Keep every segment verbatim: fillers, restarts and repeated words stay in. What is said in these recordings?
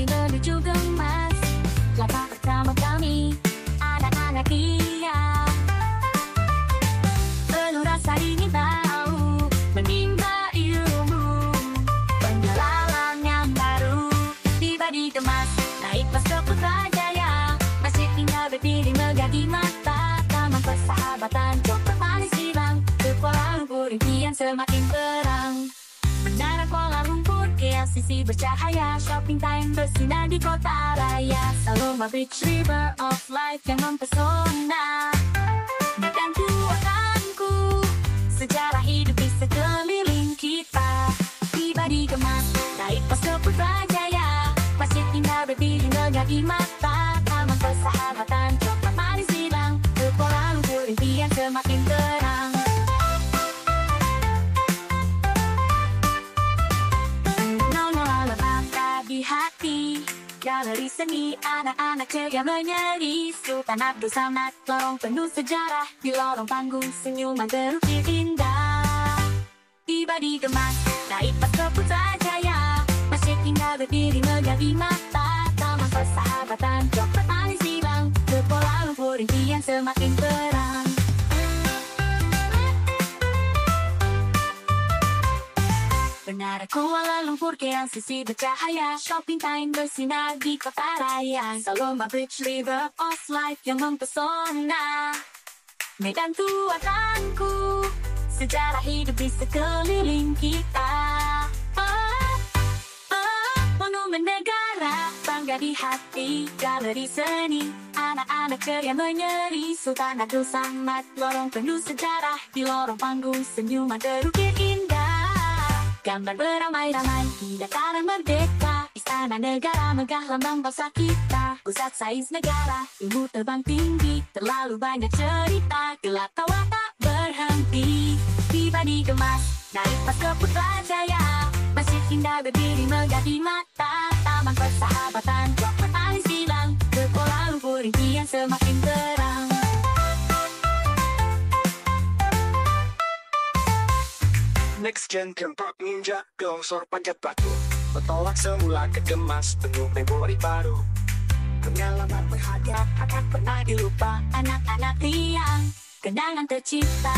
tapi menuju gemas. Langkah pertama kami, anak-anak Kia. Penuh rasa ingin tahu, menimba ilmu, pengalaman yang baru. Tiba di Gemas, naik bus ke Putrajaya. Masjid indah berdiri megah di mata. Taman persahabatan, Jogja manis hilang. Ke Kuala Lumpur impian semakin terang. Menara Kuala Lumpur, K L C C bercahaya. Shopping time bersinar di kota raya. Saloma Beach, River of Life yang mempesona. Medan tuakanku, sejarah hidup di sekeliling kita. Tiba di Gemas, naik bus ke Putrajaya. Masjid indah berdiri megah di mata. Taman persahabatan, Jogja manis hilang. Ke Kuala Lumpur impian semakin terang. Di hati, galeri seni anak-anak ceria menyeri. Sultan Abdul Samad, lorong penuh sejarah. Di lorong panggung senyuman terukir indah. Tiba di Gemas, naik bus ke Putrajaya. Masjid indah berdiri megah di mata. Taman persahabatan, Jogja manis hilang. Ke Kuala Lumpur impian semakin terang. Menara Kuala Lumpur, K L C C bercahaya. Shopping time bersinar di kota raya. Saloma Beach, River of Life yang mempesona. Medan tuakanku, sejarah hidup di sekeliling kita. Oh, oh, monumen negara, bangga di hati. Galeri seni, anak-anak ceria menyeri. Sultan Abdul Samad, lorong penuh sejarah. Di lorong panggung senyuman terukir indah. Gambar beramai-ramai di dataran merdeka. Istana negara megah lambang bangsa kita. Pusat sains negara, ilmu terbang tinggi. Terlalu banyak cerita, gelap tawa tak berhenti. Tiba di Gemas, naik bus ke Putrajaya. Masjid indah berdiri megah di mata. Taman persahabatan, Jogja manis hilang. Ke Kuala Lumpur impian semakin terang. Next Gen Camp Ninja, gelongsor panjat batu. Bertolak semula ke Gemas, penuh memori baru. Pengalaman berharga akan pernah dilupa. Anak-anak tiang, kenangan tercipta.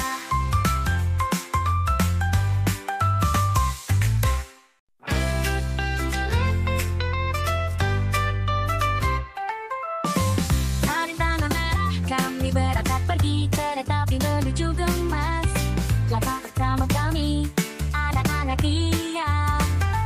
Hari tanah merah, kami berangkat pergi. Kereta api menuju Gemas. Langkah pertama kami, anak-anak Kia.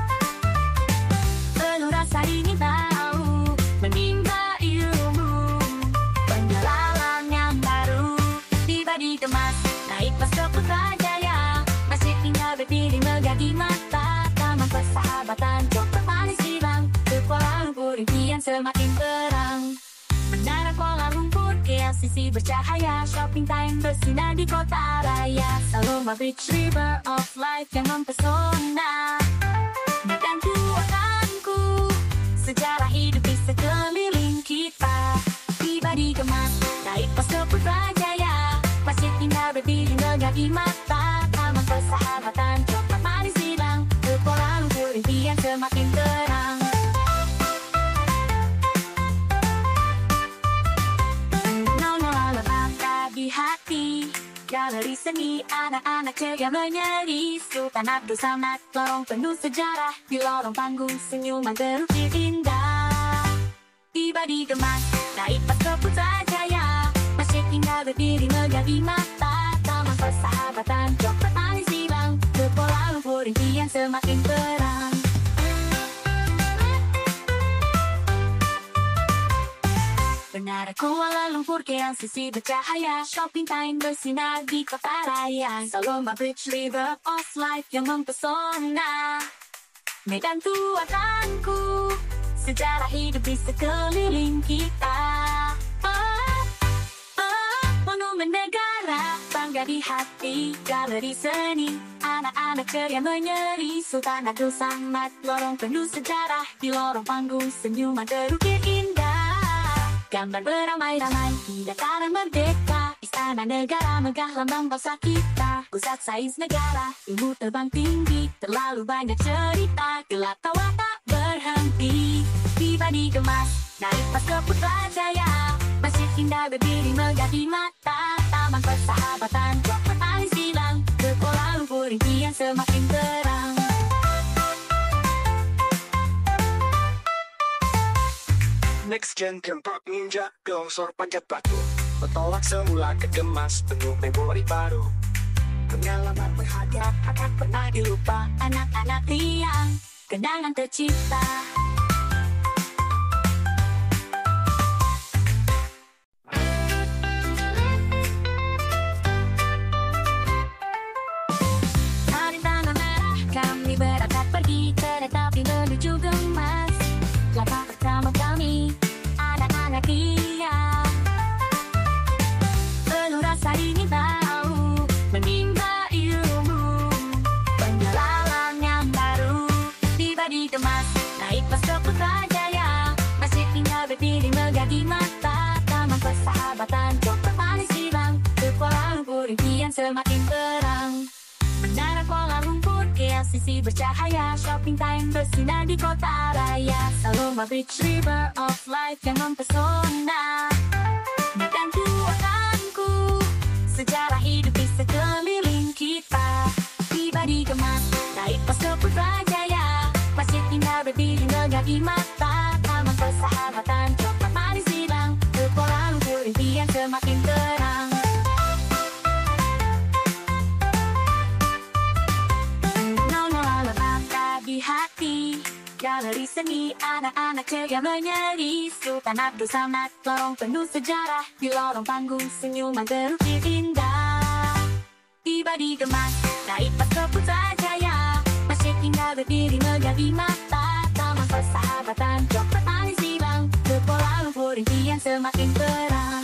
Penuh rasa ingin tahu, menimba ilmu, pengalaman yang baru. Tiba di Gemas, naik bus ke Putrajaya. Masjid indah berdiri megah di mata. Taman persahabatan, Jogja manis hilang. Ke Kuala Lumpur impian semakin terang. Menara Kuala Lumpur, K L C C bercahaya. Shopping time bersinar di kota raya. Saloma Beach, River of Life yang mempesona. Medan tuakanku, sejarah hidup di sekeliling kita. Tiba di Gemas, naik bus ke Putrajaya. Masjid indah berdiri megah di mata. Taman persahabatan, Jogja manis hilang. Ke Kuala Lumpur impian semakin terang. Di hati, galeri seni anak-anak ceria menyeri. Sultan Abdul Samad, lorong penuh sejarah. Di lorong panggung senyuman terukir indah. Tiba di Gemas, naik bus ke Putrajaya. Masjid indah berdiri megah di mata. Taman persahabatan, Jogja manis hilang. Ke Kuala Lumpur impian semakin terang. Menara Kuala Lumpur, K L C C bercahaya. Shopping time bersinar di kota raya. Saloma Beach, River of Life yang mempesona. Medan tuakanku, sejarah hidup di sekeliling kita. Oh, oh, monumen negara, bangga di hati. Galeri seni, anak-anak ceria menyeri. Sultan Abdul Samad, lorong penuh sejarah. Di lorong panggung senyuman terukir indah. Gambar beramai-ramai di dataran merdeka. Istana negara megah lambang bangsa kita. Pusat sains negara, ilmu terbang tinggi. Terlalu banyak cerita, gelap tawa tak berhenti. Tiba tiba dikemas, naik pas ke Putrajaya. Masjid indah berdiri megah di mata, taman persahabatan coklat paling silang. Ke Kuala Lumpur impian semakin terang. Next Gen Camp Park Ninja, Glosor Panjat Batu. Petolak semula ke Demas, penuh memori baru. Pengalaman berharga akan pernah dilupa. Anak-anak tiang, kenangan tercipta. Hari tanah merah, kami berangkat pergi kereta api menuju Gemas. Langkah pertama kami, anak-anak tiang. Penuh rasa ingin tahu, menimba ilmu, pengalaman yang baru. Tiba di Gemas, naik pas ke Putrajaya. Masjid indah berdiri megah di mata, taman persahabatan coklat paling silang. Ke Kuala Lumpur impian semakin terang. Menara Kuala Lumpur, K L C C bercahaya. Shopping time bersinar di kota raya. Saloma Beach, River of Life yang mempesona. Medan tuakanku, sejarah hidup di sekeliling kita. Tiba di Gemas, naik pas ke Putrajaya. Masjid indah berdiri megah di mata, taman persahabatan coklat manis silang. Ke Kuala Lumpur impian semakin terang. Nol-nol bangga di hati, galeri seni anak-anak ceria menyeri. Sultan Abdul Samad, lorong penuh sejarah. Di lorong panggung senyuman berukir indah. Tiba di Gemas, naik pas ke Putrajaya. Masjid indah berdiri megah di mata, taman persahabatan coklat paling silang. Ke Kuala Lumpur impian semakin terang.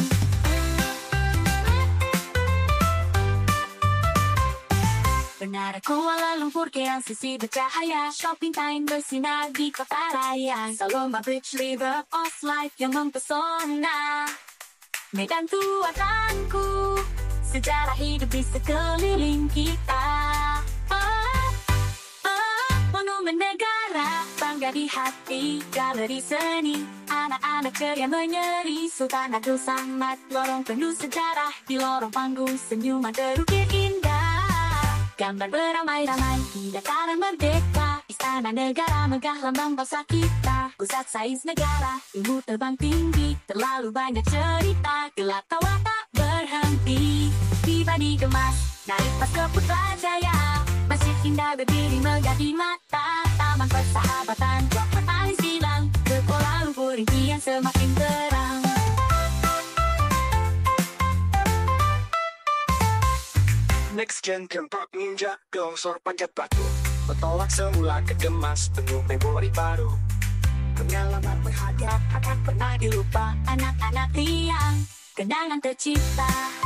Menara Kuala Lumpur, K L C C bercahaya. Shopping time bersinar di kota raya. Saloma Bridge, River of Life yang mempesona. Medan tuakanku, sejarah hidup di sekeliling kita. Oh, oh, monumen negara, bangga di hati. Galeri seni, anak-anak ceria menyeri. Sultan Abdul Samad, lorong penuh sejarah. Di lorong panggung senyuman berukir indah. Gambar beramai-ramai di dataran merdeka. Istana negara megah lambang bangsa kita. Pusat sains negara, ilmu terbang tinggi. Terlalu banyak cerita, gelak tawa tak berhenti. Tiba di Gemas, naik pas ke Putrajaya. Masjid indah berdiri megah di mata, taman persahabatan coklat paling silang. Ke Kuala Lumpur impian semakin terang. Next Gen Camp Park Ninja, Glosor Panjat Batu. Petolak semula ke Demas, penuh memori baru. Pengalaman berharga akan pernah dilupa. Anak-anak tiang, kenangan tercipta.